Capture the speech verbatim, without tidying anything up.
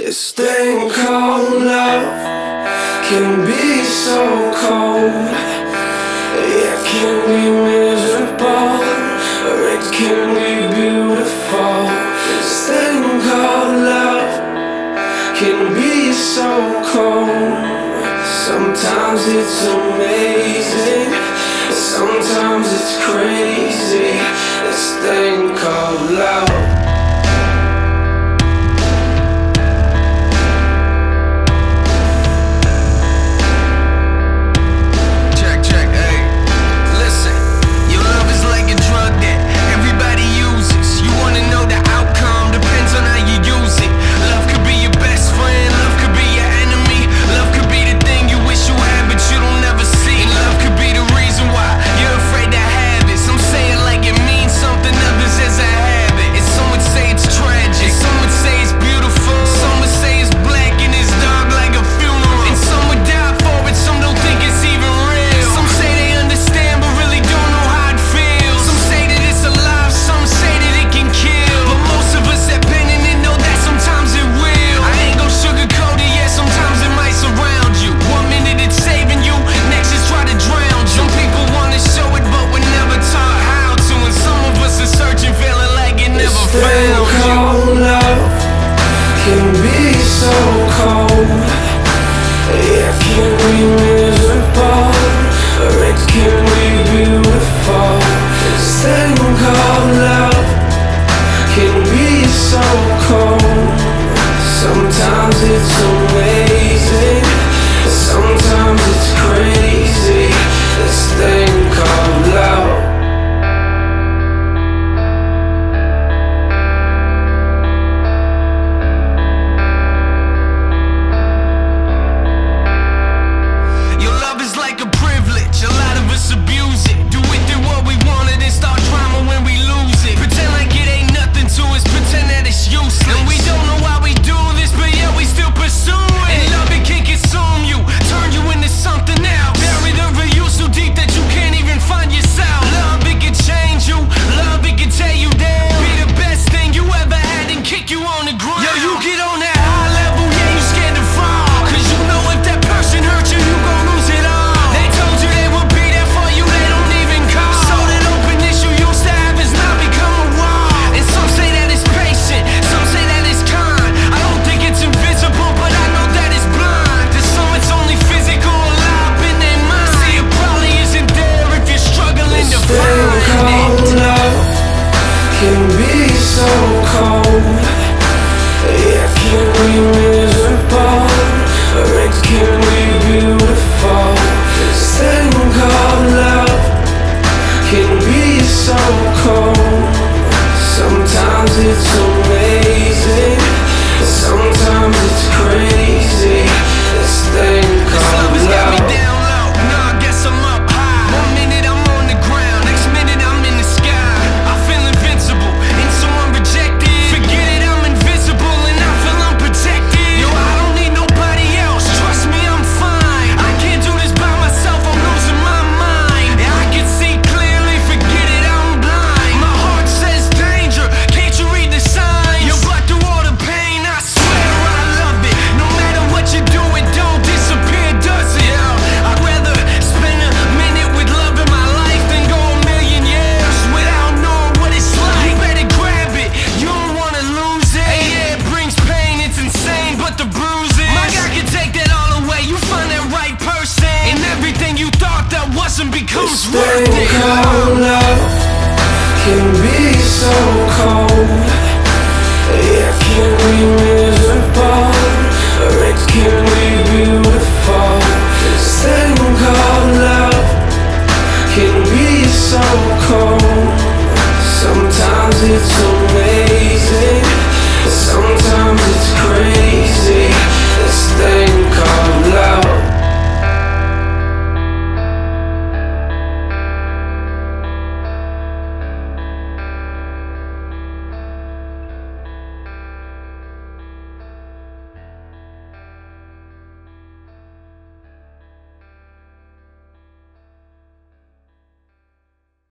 This thing called love can be so cold. It can be miserable, or it can be beautiful. This thing called love can be so cold. Sometimes it's amazing, sometimes it's crazy. This thing called love. Can be so cold. It can be miserable, or it can be beautiful. This thing called love can be so cold. Sometimes it's amazing, sometimes it's crazy. This thing called love. Can be so cold. It can be miserable, or it can be beautiful. This thing called love can be so cold. Sometimes it's amazing, sometimes it's crazy. This thing called love. This thing called love can